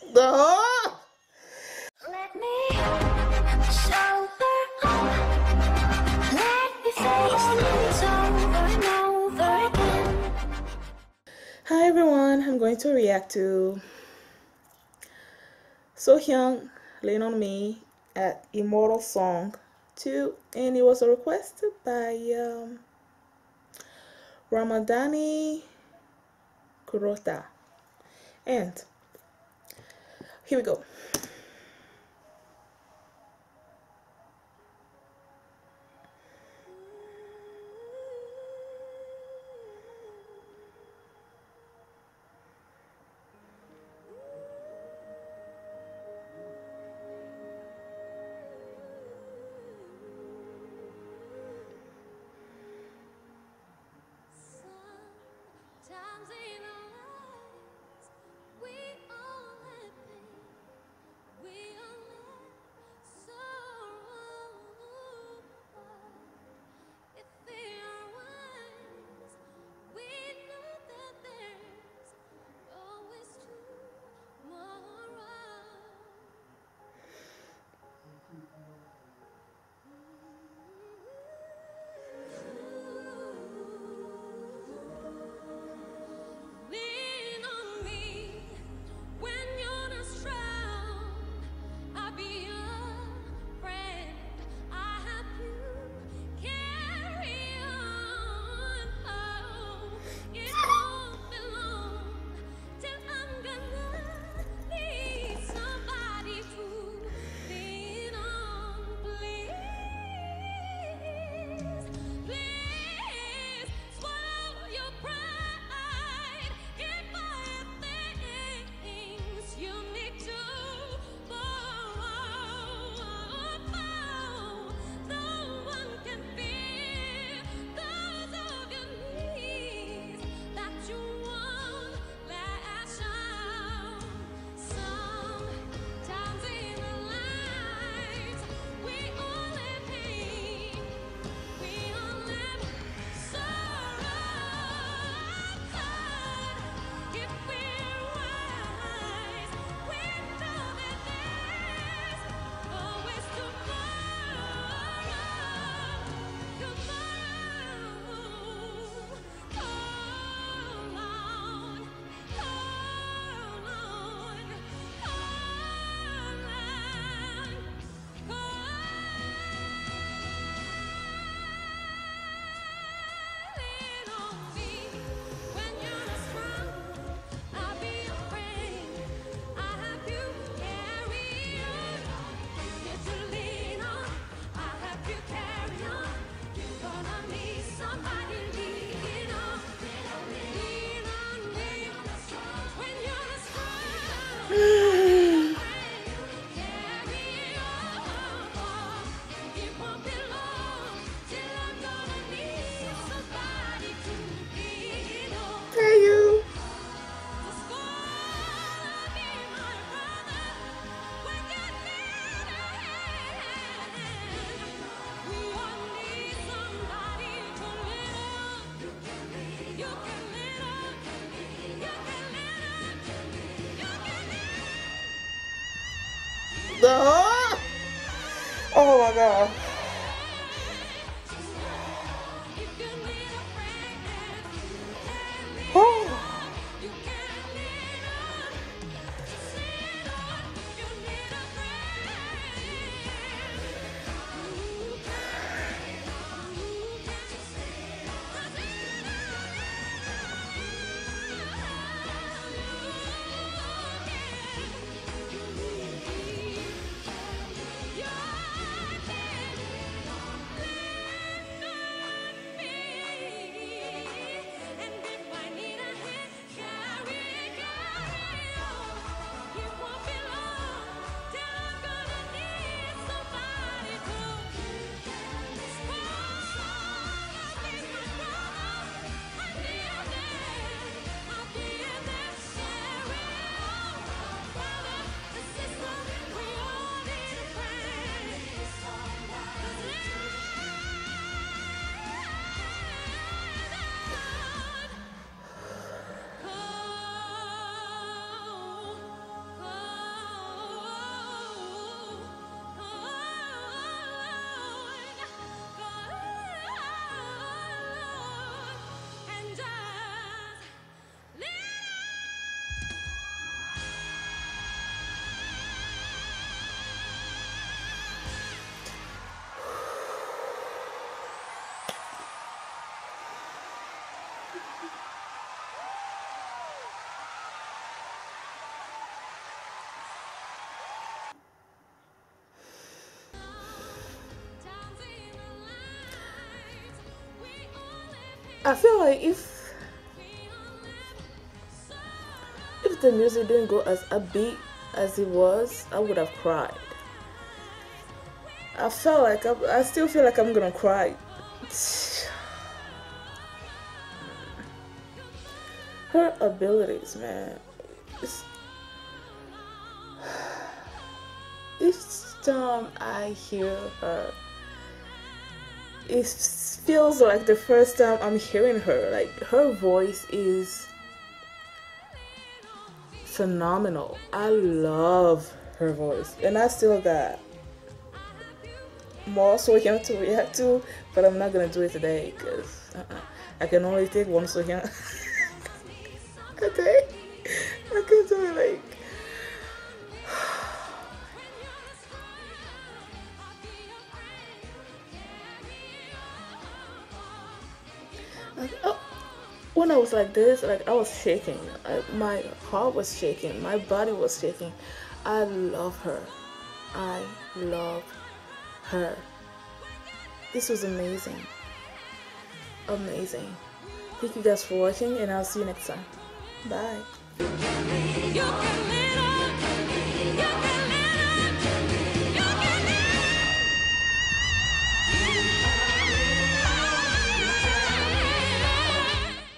Oh! Let me show her. Let me say things over and over again. Hi everyone, I'm going to react to Sohyang Lean on Me at Immortal Song 2, and it was requested by Ramadani Kurota. And here we go. Sometimes in our lives, we all have pain, we all have sorrow. But if we are wise, we know that there's always tomorrow. Lean on me when you're not strong. I'll be your friend. I help you carry on. Oh, it won't be long till I'm gonna need somebody to lean on. Please swallow your pride. If I have things you need to borrow, no one can feel those of your needs that you won't lash out. Sometimes in our lives, we all have pain, we all have sorrow. But if we're wise, we know that there's always tomorrow. Hold on, hold on, hold Lean on me when you're not strong. I'll be your friend. I'll help you carry on. Get to lean on. I'll help you carry on. You're gonna need somebody lean on. Lean on me when you're not strong. Carry on. It won't be long till I'm gonna need somebody to lean on. Hey you. Just gonna be my brother when you need a hand. We all need somebody to lean on. You can lean on. You can lean on. You can Oh! Oh my god. If you need a friend, you can lean Oh. on. You can lean on. Just lean on. You need a friend. You can just lean on. I feel like if the music didn't go as upbeat as it was, I would have cried. I felt like I still feel like I'm gonna cry. Her abilities, man. Each time I hear her, it feels like the first time I'm hearing her. Like, her voice is phenomenal. I love her voice, and I still got more Sohyang to react to, but I'm not gonna do it today because I can only take one Sohyang a day. I can do it like. Oh, when I was like this, like I was shaking. My heart was shaking. My body was shaking. I love her. I love her. This was amazing. Amazing. Thank you guys for watching, and I'll see you next time. Bye.